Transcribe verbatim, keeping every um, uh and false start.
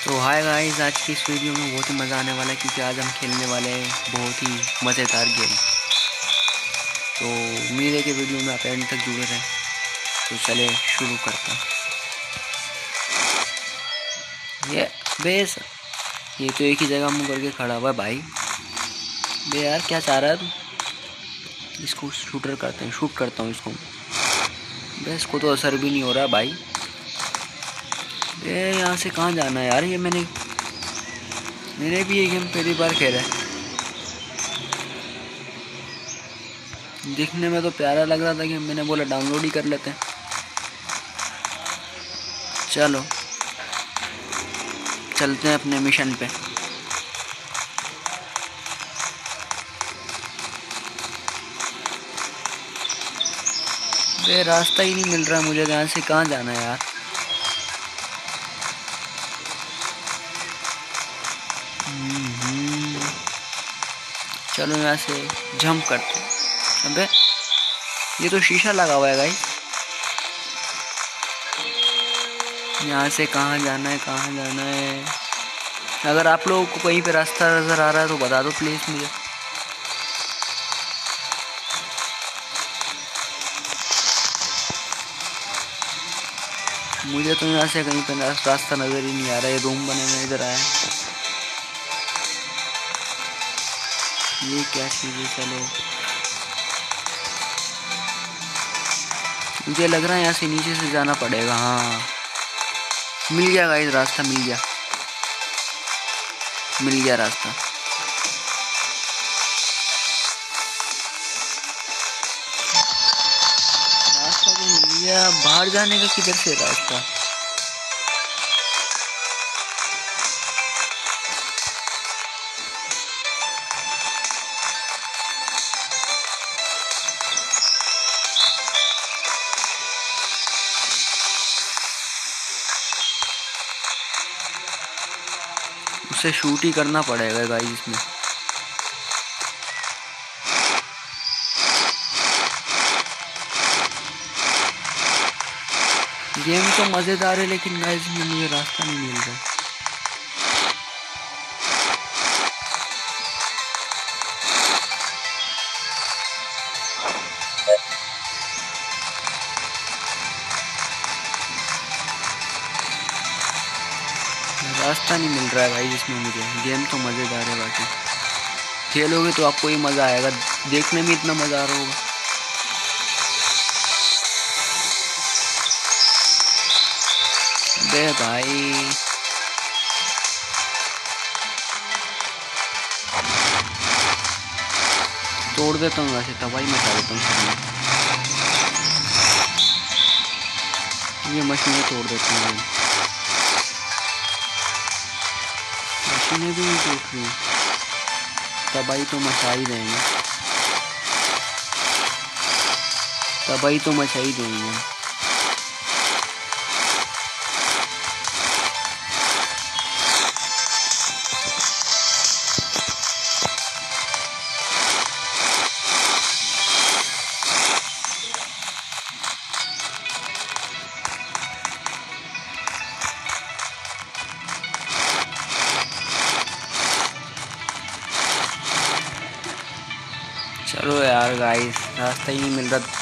तो hi guys, आज की इस वीडियो में बहुत ही मज़ा आने वाला है क्योंकि आज हम खेलने वाले हैं बहुत ही मज़ेदार गेम। तो उम्मीद है कि वीडियो में आप एंड तक जुड़े रहें। तो चले शुरू करते हैं। ये बेस ये तो एक ही जगह मुँह करके खड़ा हुआ है भाई। बे यार क्या चाह रहा है तू? इसको शूटर करते हैं, शूट करता हूँ इसको। बे इसको तो असर भी नहीं हो रहा भाई। ये यहाँ से कहाँ जाना है यार? ये मैंने मैंने भी ये गेम पहली बार खेला है। दिखने में तो प्यारा लग रहा था कि मैंने बोला डाउनलोड ही कर लेते हैं। चलो चलते हैं अपने मिशन पे। बे रास्ता ही नहीं मिल रहा मुझे, यहाँ से कहाँ जाना है यार? चलो यहाँ से जंप करते हैं। अबे ये तो शीशा लगा हुआ है गाइस। यहाँ से कहाँ जाना है, कहाँ जाना है? अगर आप लोगों को कहीं पे रास्ता नज़र आ रहा है तो बता दो प्लीज़ मुझे। मुझे तो यहाँ से कहीं पे रास्ता नज़र ही नहीं आ रहा है। ये रूम बने में इधर आया, ये क्या चीज़ है? चलो मुझे लग रहा है यहाँ से नीचे से जाना पड़ेगा। हाँ मिल गया गाइस, रास्ता मिल गया, मिल गया रास्ता। रास्ता तो मिल गया, बाहर जाने का किधर से रास्ता? उसे शूट ही करना पड़ेगा गाइस इसमें। गेम तो मज़ेदार है लेकिन गाइस में मुझे रास्ता नहीं मिल रहा। रास्ता नहीं मिल रहा है भाई इसमें मुझे। गेम तो मज़ेदार है, बाकी खेलोगे तो आपको ही मज़ा आएगा, देखने में इतना मज़ा आ रहा होगा। बे भाई तोड़ देता हूँ, वैसे तबाही मचा देता हूँ। ये मशीनें तोड़ देता हूँ, मशीनें भी नहीं टूट रही। तबाही तो मचा ही देंगे, तबाही तो मचा ही देंगे। चलो यार गाइस, रास्ता ही नहीं मिल रहा।